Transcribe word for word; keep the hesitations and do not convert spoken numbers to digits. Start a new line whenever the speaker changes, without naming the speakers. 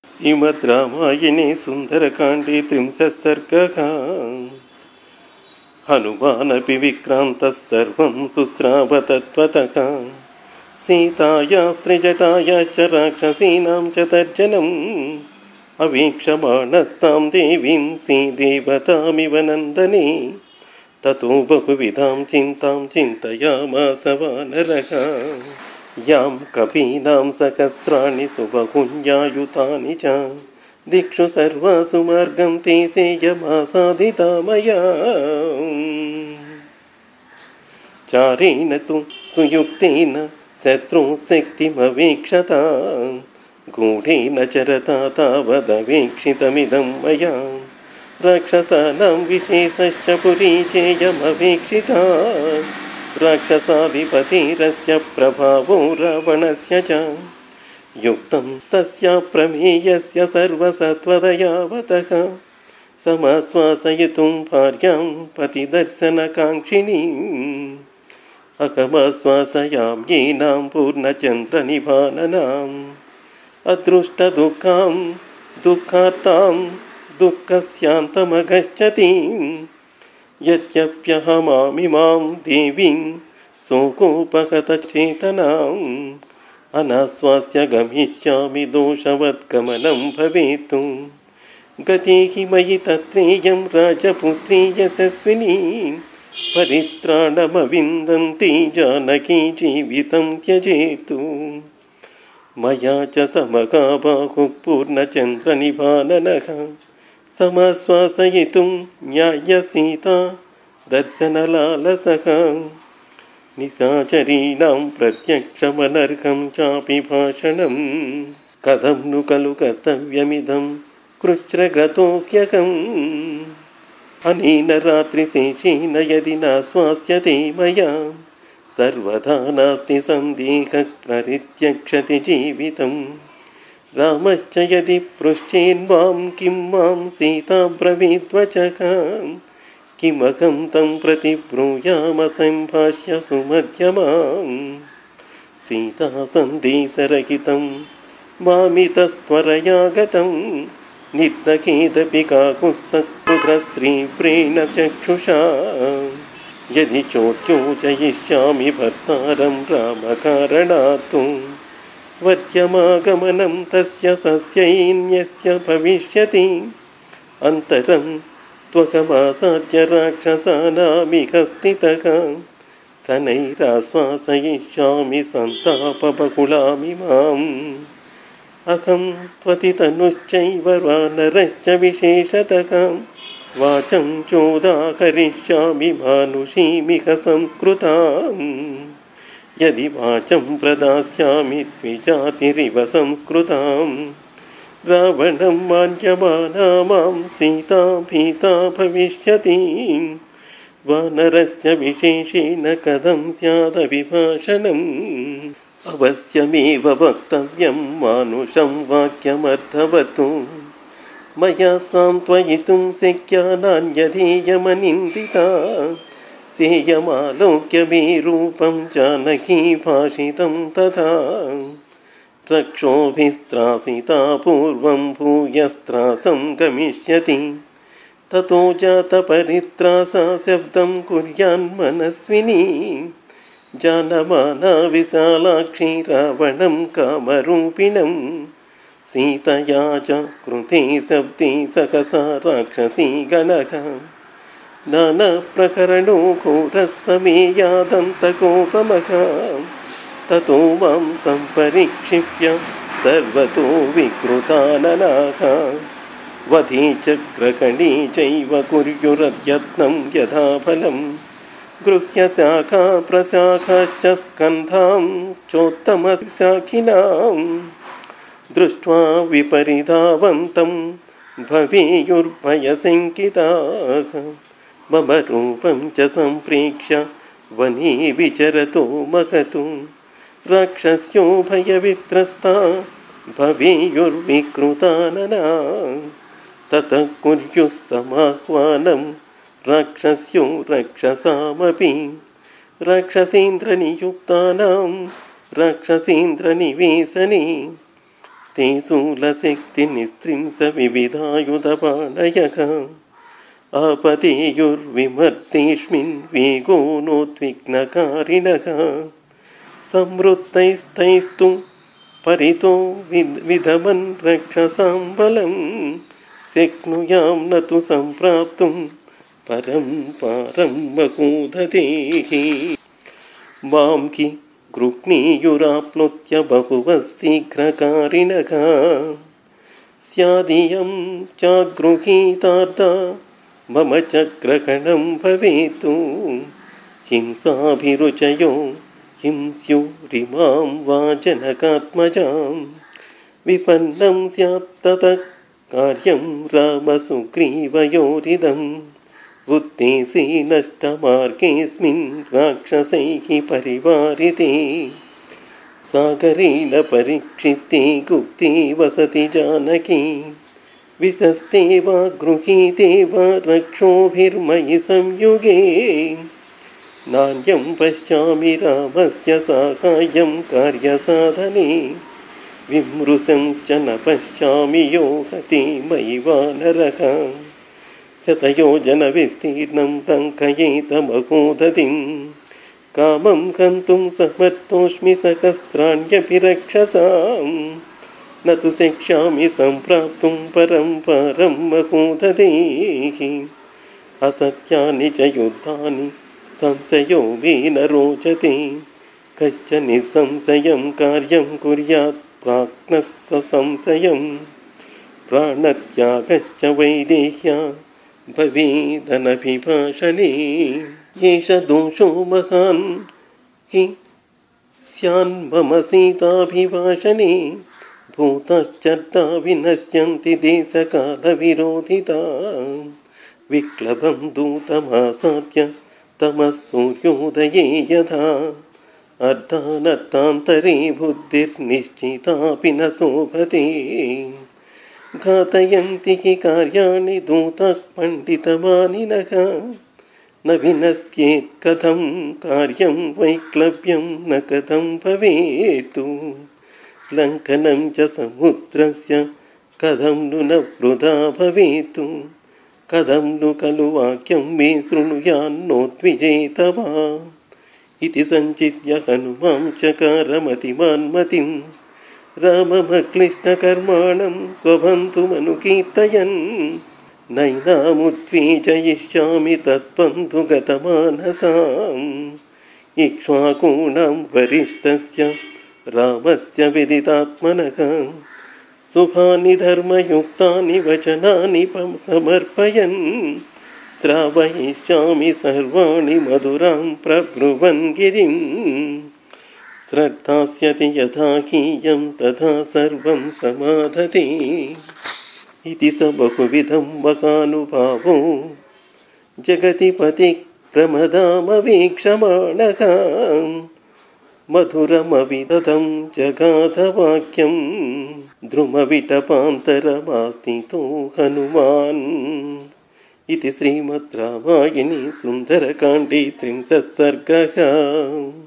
श्रीमद् रामायणे सुंदरकांडे त्रिंशः सर्गः। हनुमानपि विक्रान्तः सर्वं शुश्राव तत्त्वतः। सीतायास्त्रिजटायाश्च राक्षसीनां च तर्जनम् अवीक्षमाणस्तां देवीं श्रीदेवतामिव नन्दने। ततो बहुविधां चिन्तां चिन्तयामास वानरः। यां कपीनां सहस्राणि सुबहुन्यायुतानि च दिक्षु सर्वासु मार्गं ते सेयमासादिता मया। चारेण तु सुयुक्तेन शत्रुशक्तिमवीक्षत गूढेन चरता तावदवीक्षितमिदं मया। राक्षसानां विशेषश्च पुरीचेयमवीक्षिता राक्षसाधिपतिरस्य प्रभावो रावणस्य च युक्तं तस्य प्रमेयस्य सर्वसत्त्वदयावतः समाश्वासयितुं भार्यां पतिदर्शनकाङ्क्षिणीम् अहमाश्वासयाम्येनां पूर्णचन्द्रनिभाननाम् अदृष्टदुःखां दुःखार्तां दुःखस्यान्तमगच्छतीम् यद्यप्यहमामिमां देवीं शोकोपहतचेतनाम् अनाश्वास्य गमिष्यामि दोषवद्गमनं भवेत्। गते हि मयि तत्रेयं राजपुत्री यशस्विनी परित्राणमविन्दन्ति जानकी जीवितं त्यजेतु। मया च समगा बाहुः पूर्णचन्द्रनिभाननः समाश्वासयितुं न्यायसीता दर्शनलालसः। निशाचरीणां प्रत्यक्षमनर्हं चापि भाषणं कथं नु खलु कर्तव्यमिदं कृच्छ्रगतोऽह्यहम्। अनेन रात्रिशेषेण यदि नाश्वास्यते मया सर्वदा नास्ति सन्देहः परित्यक्षति जीवितम्। रामश्च यदि पृच्छेन्मां किं मां सीता ब्रवीद्वचः किमहं तं प्रति ब्रूयामसम्भाष्य सुमध्यमां। सीता सन्देशरहितं मामितस्त्वरया गतं निर्दखेदपि काकुत्सत्पुत्रस्त्रीप्रेण चक्षुषा। यदि चोद्योजयिष्यामि भर्तारं रामकारणात् वद्यमागमनं तस्य सस्यैन्यस्य भविष्यति। अन्तरं त्वकमासाद्य राक्षसानामिह स्थितः शनैराश्वासयिष्यामि सन्तापबहुलामिमाम्। अहं त्वतितनुश्चैव वानरश्च विशेषतः वाचं चोदाहरिष्यामि मानुषीमिह संस्कृताम्। यदि वाचं प्रदास्यामि द्विजातिरिव संस्कृतां रावणं मान्यमाना मां सीता भीता भविष्यति। वानरस्य विशेषेण कथं स्यादभिभाषणम् अवश्यमेव वक्तव्यं मानुषं वाक्यमर्थवतु। मया सान्त्वयितुं शक्या नान्यधेयमनिन्दिता सेयमालोक्य मे रूपं जानकी भाषितं तथा। रक्षोभिस्त्रासिता पूर्वं भूयस्त्रासं गमिष्यति ततो जातपरित्रासा शब्दं कुर्यान्मनस्विनी। जानमाना विशालाक्षी रावणं कामरूपिणं सीतया च कृते शब्दे सहसा राक्षसी गणः। नानाप्रकरणो घोरः समेयादन्तकोपमः ततो मां सम्परिक्षिप्य सर्वतो विकृताननाः। वधे चक्रकणे चैव कुर्युरद्यत्नं यथा फलं गृह्य शाखा प्रशाखाश्च स्कन्धां चोत्तमशाखिनां दृष्ट्वा विपरिधावन्तं भवेयुर्भयशङ्किताः। मम रूपं च सम्प्रेक्ष्य वने विचरतो महतु राक्षस्यो भयवित्रस्ता भवेयुर्विकृतानना। ततः कुर्युः समाह्वानं राक्षस्यो रक्षसामपि राक्षसेन्द्रनियुक्तानां राक्षसेन्द्रनिवेशने ते शूलशक्तिनिस्त्रिंश विविधायुधपाणयः आपतेयुर्विमर्तेऽस्मिन् वेगो नोद्विग्नकारिणः संवृत्तैस्तैस्तु परितो विद विधमन् रक्षसां बलं शक्नुयां न तु सम्प्राप्तुं परं पारं मकूदतेः वां कि गृह्णीयुराप्लुत्य बहुवः शीघ्रकारिणः स्यादियं चागृहीतार्था मम चक्रकणं भवेत् हिंसाभिरुचयो हिंस्युरिमां वा जनकात्मजां विपन्नं स्यात् ततः कार्यं रामसुग्रीवयोरिदं उत्तेसे नष्टमार्गेऽस्मिन् राक्षसैः परिवारिते सागरेण परिक्षिप्ते गुप्ते वसति जानकी विशस्ते वा गृहीते वा रक्षोभिर्मयि संयुगे नान्यं पश्यामि रामस्य साहाय्यं कार्यसाधने विमृशं च न पश्यामि यो हते मयि वानरः शतयोजनविस्तीर्णं लङ्कयेत महोदधिं कामं हन्तुं समर्थोऽस्मि सहस्राण्यपि रक्षसां न तु शक्ष्यामि सम्प्राप्तुं परं परं महोदधेः असत्यानि च युद्धानि संशयो मे न रोचते कश्चन निःसंशयं कार्यं कुर्यात् प्राज्ञः संशयं प्राणत्यागश्च वैदेह्या भवेदनभिभाषणे एष दोषो महान् हि स्यान्मम सीताभिभाषणे भूतश्चर्ता विनश्यन्ति देशकालविरोधिता विक्लवं दूतमासाद्य तमः सूर्योदये यथा अर्धानर्धान्तरे बुद्धिर्निश्चितापि न शोभते घातयन्ति हि कार्याणि दूताः पण्डितमानिनः न विनश्येत् कथं कार्यं वैक्लव्यं न कथं भवेत् लङ्घनं च समुद्रस्य कथं नु न वृथा भवेत् कथं नु खलु वाक्यं मे शृणुयान्नोद्विजेतवा इति सञ्चित्य हनुमां चकारमतिमान्मतिं राममक्लिष्टकर्माणं स्वबन्धुमनुकीर्तयन् नैनामुद्विजयिष्यामि तत्बन्धुगतमानसाम् इक्ष्वाकूणां वरिष्ठस्य रामस्य विदितात्मनः शुभानि धर्मयुक्तानि वचनानि समर्पयन् श्रावयिष्यामि सर्वाणि मधुरां प्रब्रुवन् गिरिं श्रद्धास्यति यथा हीयं तथा सर्वं समाधते इति स बहुविधं महानुभावो जगति पतिः प्रमदामवीक्षमाणः मधुरमविदधं जगाधवाक्यं द्रुमविटपान्तरमास्थितो हनुमान् इति श्रीमद् रामायणे सुन्दरकाण्डे त्रिंशः सर्गः।